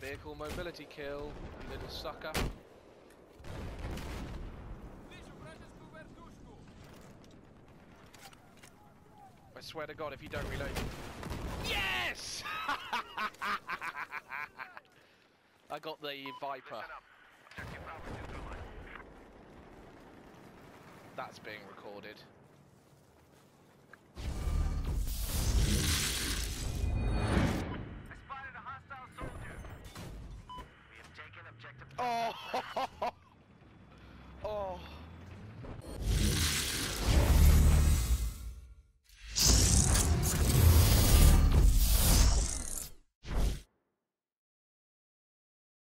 Vehicle mobility kill, you little sucker. I swear to God, if you don't reload... Yes! I got the Viper. That's being recorded. I spotted a hostile soldier. We have taken objective. Oh!